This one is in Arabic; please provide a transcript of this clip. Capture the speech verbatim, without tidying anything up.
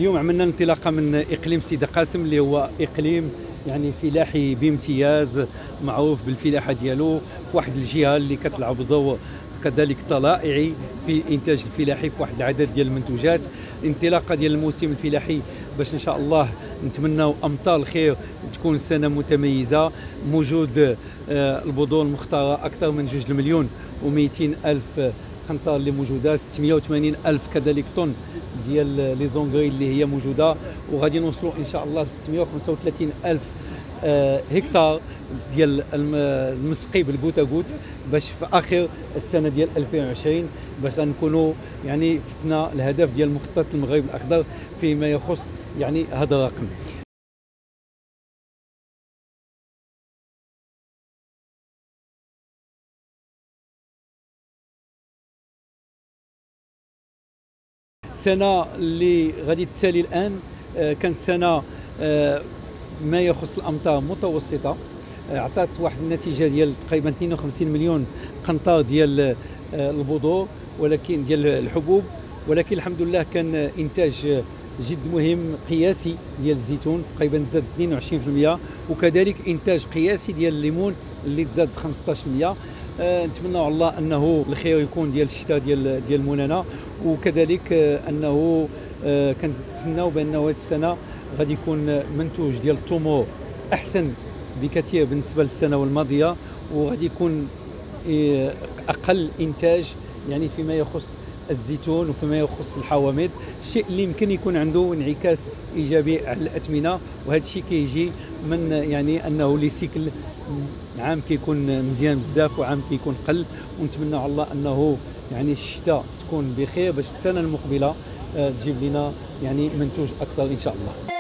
اليوم عملنا انطلاقه من اقليم سيدي قاسم اللي هو اقليم يعني فلاحي بامتياز، معروف بالفلاحه ديالو في واحد الجهه اللي كتلعب دور كذلك طلائعي في الانتاج الفلاحي في واحد العدد ديال المنتوجات. الانطلاقه ديال الموسم الفلاحي باش ان شاء الله نتمناو امطار الخير، تكون سنه متميزه، موجود البذور المختاره اكثر من جوج المليون ومئتين الف قنطار اللي موجوده، ستمئة وثمانين الف كذلك طن ديال لي زونغري اللي هي موجوده، وغادي نوصلوا ان شاء الله ل ستمئة وخمسة وثلاثين الف هكتار ديال المسقي بالكوتا كوت باش في اخر السنه ديال ألفين وعشرين باش غنكونوا يعني فتنا الهدف ديال مخطط المغرب الاخضر فيما يخص يعني هذا الرقم. السنه اللي غادي تسالي الان كانت سنه ما يخص الامطار متوسطه، عطات واحد النتيجه ديال تقريبا اثنين وخمسين مليون قنطار ديال البذور ولكن ديال الحبوب، ولكن الحمد لله كان انتاج جد مهم قياسي ديال الزيتون تقريبا تزاد اثنين وعشرين بالمئة، وكذلك انتاج قياسي ديال الليمون اللي تزاد ب خمسة عشر بالمئة. أه نتمنى على الله انه الخير يكون ديال الشتاء ديال ديال المنانه، وكذلك أه انه أه كنتسناو بانه هذه السنه غادي يكون منتوج ديال التمور احسن بكثير بالنسبه للسنه الماضيه، وغادي يكون اقل انتاج يعني فيما يخص الزيتون وفيما يخص الحوامض، الشيء اللي يمكن يكون عنده انعكاس ايجابي على الاثمنه، وهذا الشيء كيجي من يعني انه لي سيكل عام كيكون مزيان بزاف وعام كيكون قل، ونتمنى على الله انه يعني الشتاء تكون بخير باش السنه المقبله تجيب لنا يعني منتوج اكثر ان شاء الله.